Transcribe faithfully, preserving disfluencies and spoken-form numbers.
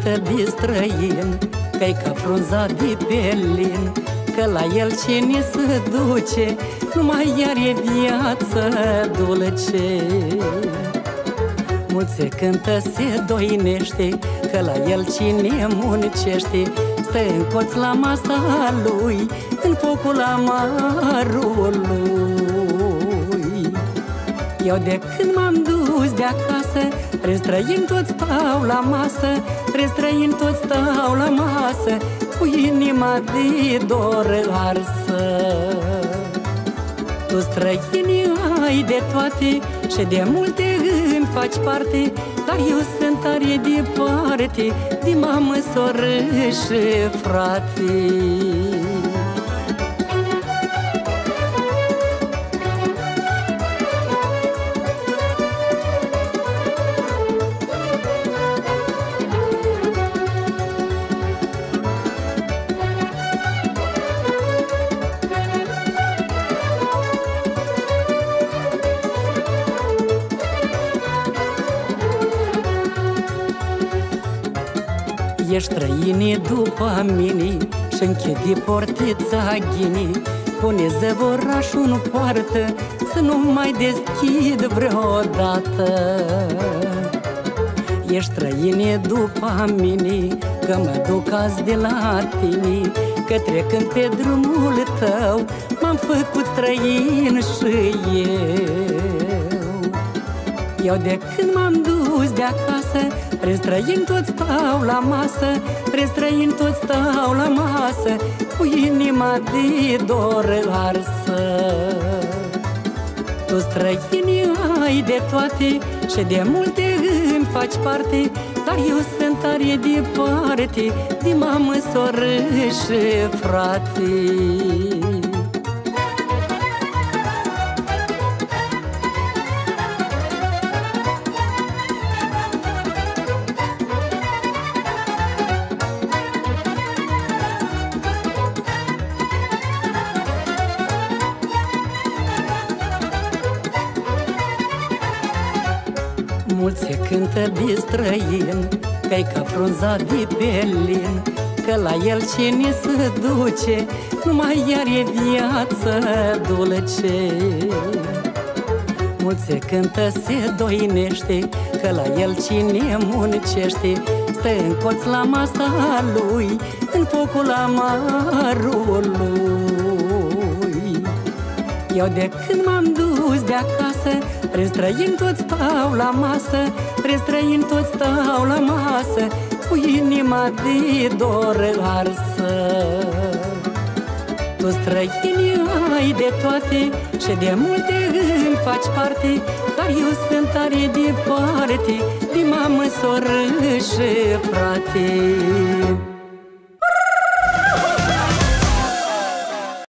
cântă de străin, că-i ca frunza de pelin, că la el cine se duce, numai iar e viață dulce. Mulți se cântă, se doinește, că la el cine muncește, stă în colț la masa lui, în focul amarului. Eu de când m-am dus de acasă, prin străini toți stau la masă, prin străini toți stau la masă, cu inima de dor arsă. Tu, străini, ai de toate și de multe îmi faci parte, dar eu sunt tare departe de mamă, soră și frate. Ești străini după mine și închide portița ghinii, pune zăvorașul în poartă să nu mai deschid vreodată. Ești străini după mine, că mă duc azi de la tine, că trecând pe drumul tău m-am făcut străin și eu. Eu de când m-am dus de acasă, prin străini toți stau la masă, prin străini toți stau la masă, cu inima de dor arsă. Tu, străini, ai de toate și de multe îmi faci parte, dar eu sunt tare departe de mamă, soră și frate. Mulți se cântă de străin, că-i ca frunza de pelin, că la el cine se duce, numai iar e viață dulce. Mulți se cântă, se doinește, că la el cine muncește, stă în colț la masa lui, în focul amarului. Eu de când m-am dus de acasă, prin străini toți stau la masă, prin străini toți stau la masă, cu inima de dor arsă. Tu, străini, ai de toate și de multe îmi faci parte, dar eu sunt tare departe de mamă, soră și frate.